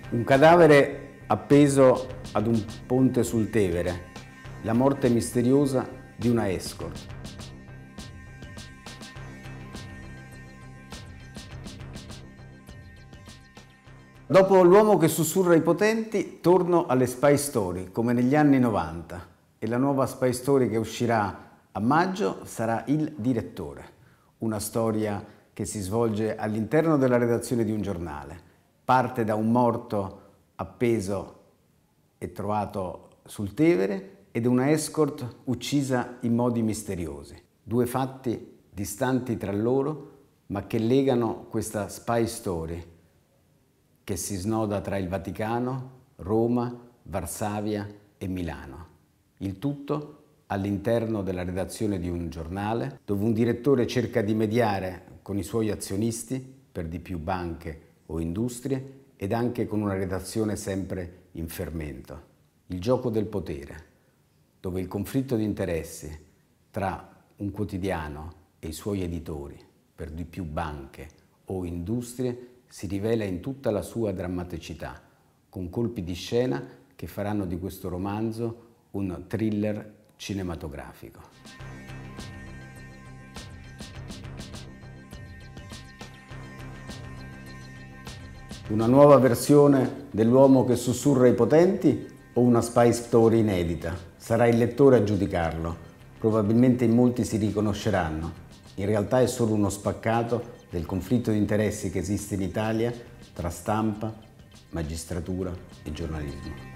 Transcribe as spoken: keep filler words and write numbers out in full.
Un cadavere appeso ad un ponte sul Tevere, la morte misteriosa di una escort. Dopo L'uomo che sussurra i potenti, torno alle spy story, come negli anni novanta, e la nuova spy story che uscirà a maggio sarà Il direttore, una storia che si svolge all'interno della redazione di un giornale. Parte da un morto appeso e trovato sul Tevere ed una escort uccisa in modi misteriosi. Due fatti distanti tra loro, ma che legano questa spy story che si snoda tra il Vaticano, Roma, Varsavia e Milano. Il tutto all'interno della redazione di un giornale dove un direttore cerca di mediare con i suoi azionisti, per di più banche o industrie, ed anche con una redazione sempre in fermento. Il gioco del potere, dove il conflitto di interessi tra un quotidiano e i suoi editori, per di più banche o industrie, si rivela in tutta la sua drammaticità, con colpi di scena che faranno di questo romanzo un thriller cinematografico. Una nuova versione dell'uomo che sussurra i potenti o una spy story inedita? Sarà il lettore a giudicarlo. Probabilmente in molti si riconosceranno. In realtà è solo uno spaccato del conflitto di interessi che esiste in Italia tra stampa, magistratura e giornalismo.